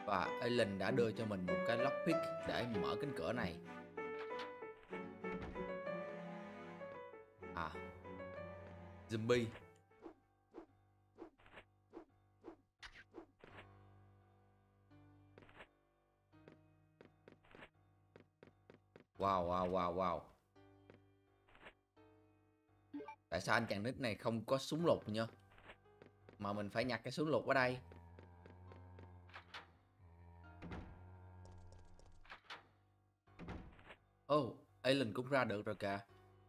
Và Alan đã đưa cho mình một cái lockpick để mở cánh cửa này. À, zombie. Wow. Tại sao anh chàng nít này không có súng lục nhá, mà mình phải nhặt cái súng lục ở đây? Alan cũng ra được rồi kìa.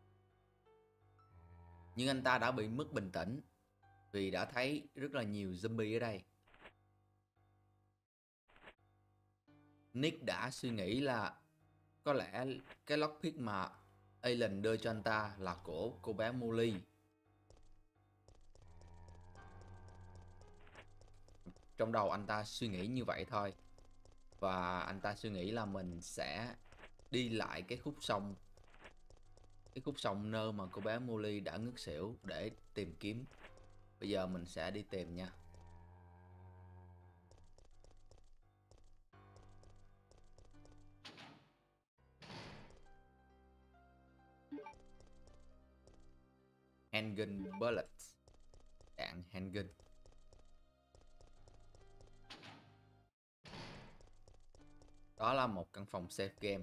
Nhưng anh ta đã bị mất bình tĩnh vì đã thấy rất là nhiều zombie ở đây. Nick đã suy nghĩ là có lẽ cái lockpick mà Alan đưa cho anh ta là của cô bé Molly. Trong đầu anh ta suy nghĩ như vậy thôi. Và anh ta suy nghĩ là mình sẽ đi lại cái khúc sông nơi mà cô bé Molly đã ngất xỉu để tìm kiếm. Bây giờ mình sẽ đi tìm nha. Handgun bullet, đạn handgun. Đó là một căn phòng safe game.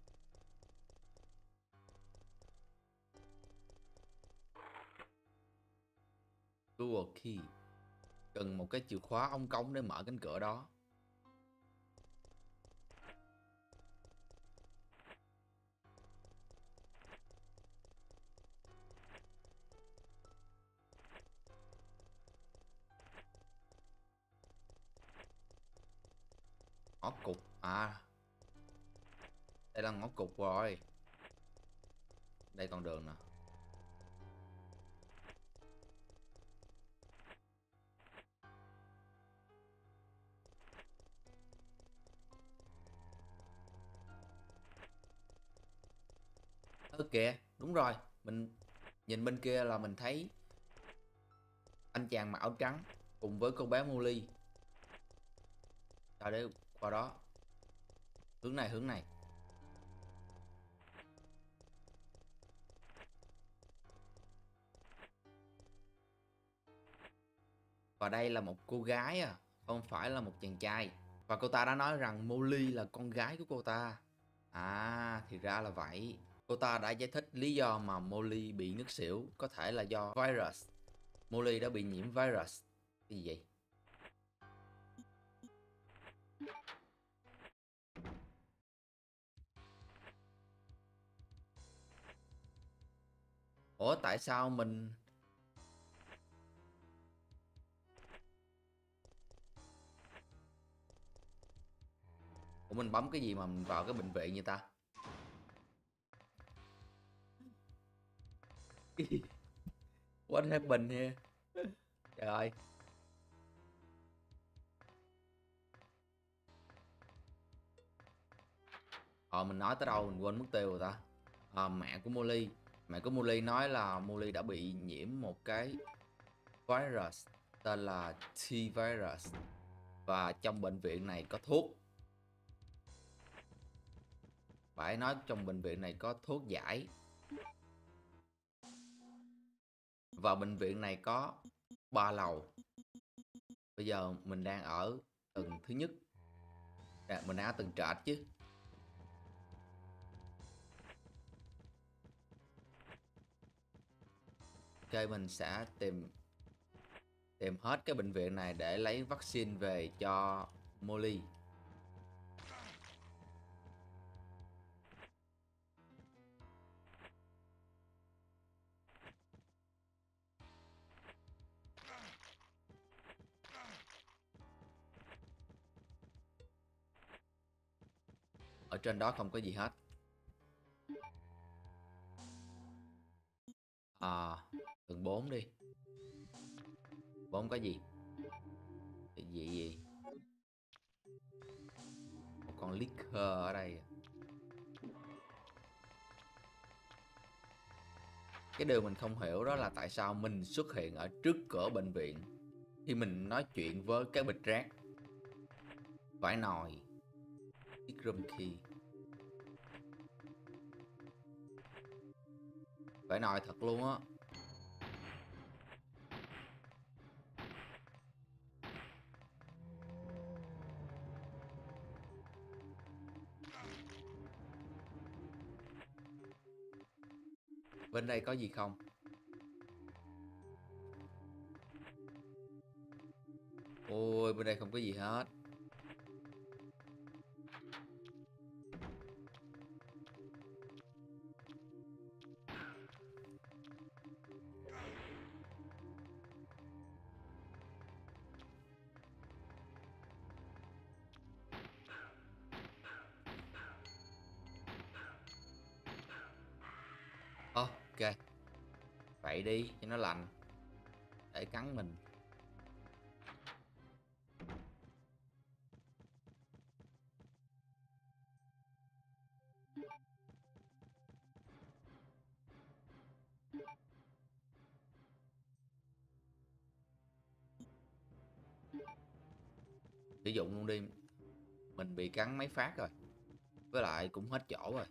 Dual key, cần một cái chìa khóa ống cống để mở cánh cửa đó. Ngõ cụt à, đây là ngõ cụt rồi. Đây con đường nè. Kìa, đúng rồi, mình nhìn bên kia là mình thấy anh chàng mặc áo trắng cùng với cô bé Molly. Sao để qua đó. Hướng này. Và đây là một cô gái à, không phải là một chàng trai. Và cô ta đã nói rằng Molly là con gái của cô ta. À, thì ra là vậy. Cô ta đã giải thích lý do mà Molly bị ngất xỉu có thể là do virus. Molly đã bị nhiễm virus. Cái gì vậy? Ủa tại sao mình... Ủa mình bấm cái gì mà mình vào cái bệnh viện như ta? What happened here? Trời ơi. Mình nói tới đâu mình quên mất tiêu rồi ta. Mẹ của Molly nói là Molly đã bị nhiễm một cái virus tên là T-virus. Và trong bệnh viện này có thuốc. Bà ấy nói trong bệnh viện này có thuốc giải. Và bệnh viện này có 3 lầu. Bây giờ mình đang ở tầng thứ nhất. Mình đang ở tầng trệt chứ. Ok, mình sẽ tìm hết cái bệnh viện này để lấy vaccine về cho Molly. Ở trên đó không có gì hết. Tầng 4 đi. 4 có gì? Cái gì? Một con licker ở đây. Cái điều mình không hiểu đó là tại sao mình xuất hiện ở trước cửa bệnh viện khi mình nói chuyện với cái bịch rác. Vải nồi. Chiếc room key. Vải nồi thật luôn á. Bên đây có gì không? Ôi, bên đây không có gì hết. Ok, vậy đi cho nó lạnh để cắn mình. Sử dụng luôn đi. Mình bị cắn mấy phát rồi. Với lại cũng hết chỗ rồi.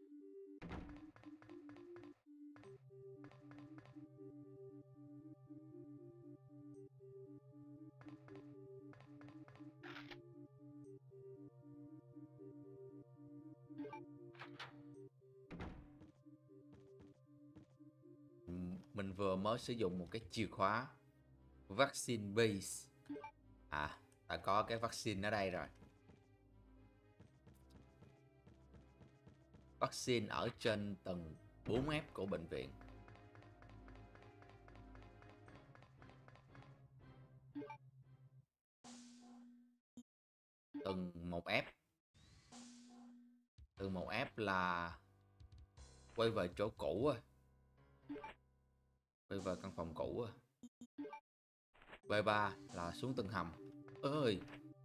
Mình vừa mới sử dụng một cái chìa khóa vaccine base. À, đã có cái vaccine ở đây rồi. Vaccine ở trên tầng 4F của bệnh viện. Tầng 1F. Tầng 1F là quay về chỗ cũ rồi. Quay về căn phòng cũ rồi. B3 là xuống tầng hầm. Ơi,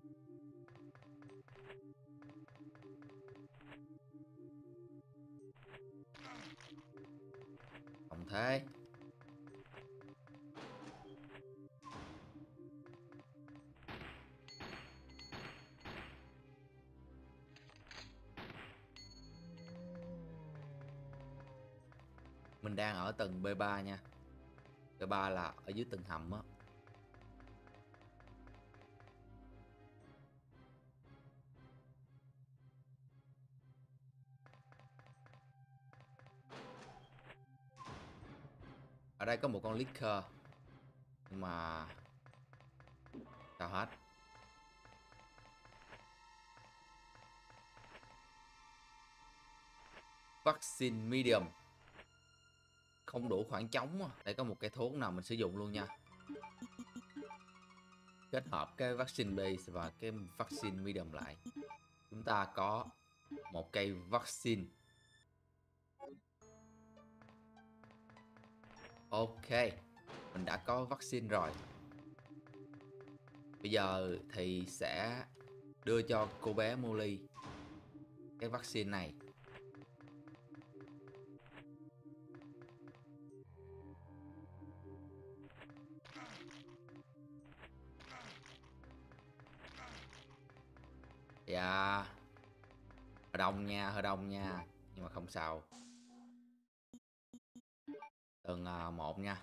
không thế. Mình đang ở tầng B3 nha. B3 là ở dưới tầng hầm á. Ở đây có một con Licker. Nhưng mà sao hết. Vaccine medium. Không đủ khoảng trống á. Đây có một cây thuốc nào mình sử dụng luôn nha. Kết hợp cái vaccine base và cái vaccine medium lại. Chúng ta có một cây vaccine. Ok, mình đã có vaccine rồi. Bây giờ thì sẽ đưa cho cô bé Molly cái vaccine này. Dạ, hơi đông nha, nhưng mà không sao. Tầng 1 nha.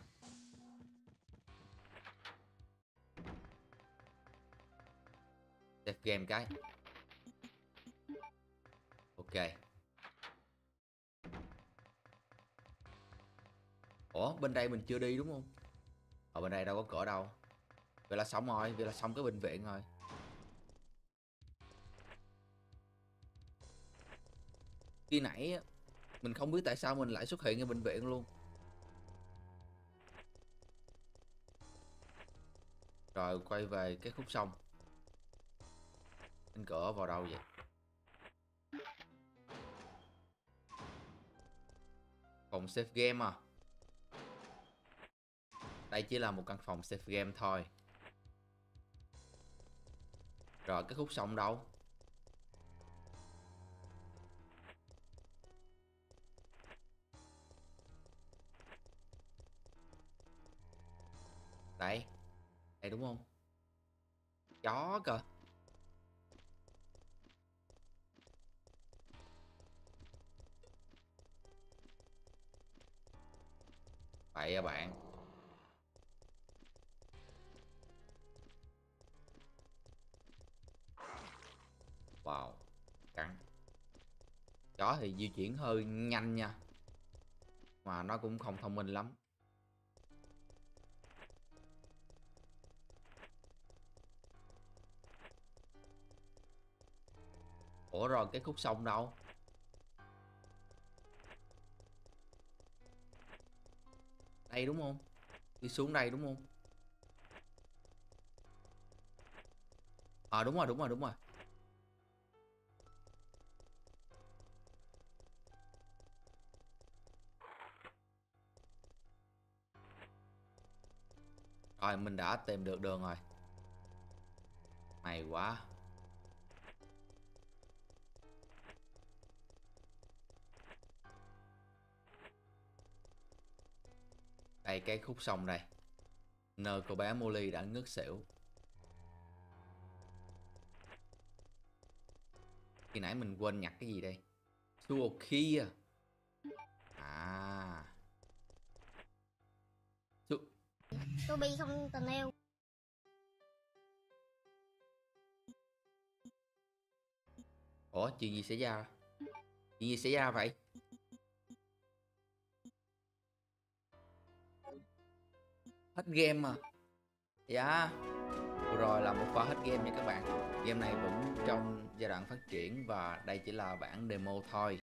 Save game cái. Ok. Ủa, bên đây mình chưa đi đúng không? Ở bên đây đâu có cửa đâu. Vậy là xong rồi, vậy là xong cái bệnh viện rồi. Khi nãy á, mình không biết tại sao mình lại xuất hiện ở bệnh viện luôn. Rồi quay về cái khúc sông. Cánh cửa vào đâu vậy? Phòng save game à? Đây chỉ là một căn phòng save game thôi. Rồi cái khúc sông đâu? Đây. Đây đúng không? Chó cơ. Vậy à bạn. Wow, căng. Chó thì di chuyển hơi nhanh nha, mà nó cũng không thông minh lắm. Ủa rồi cái khúc sông đâu? Đây đúng không? Đi xuống đây đúng không? Đúng rồi, đúng rồi, đúng rồi. Rồi mình đã tìm được đường rồi. May quá. Đây cái khúc sông đây, nơi cô bé Molly đã ngất xỉu. Khi nãy mình quên nhặt cái gì đây? Suokia. À. Su... Toby không tình yêu. Ủa chuyện gì xảy ra? Chuyện gì xảy ra vậy? Hết game mà. Dạ. Vừa rồi là một pha hết game nha các bạn. Game này vẫn trong giai đoạn phát triển và đây chỉ là bản demo thôi.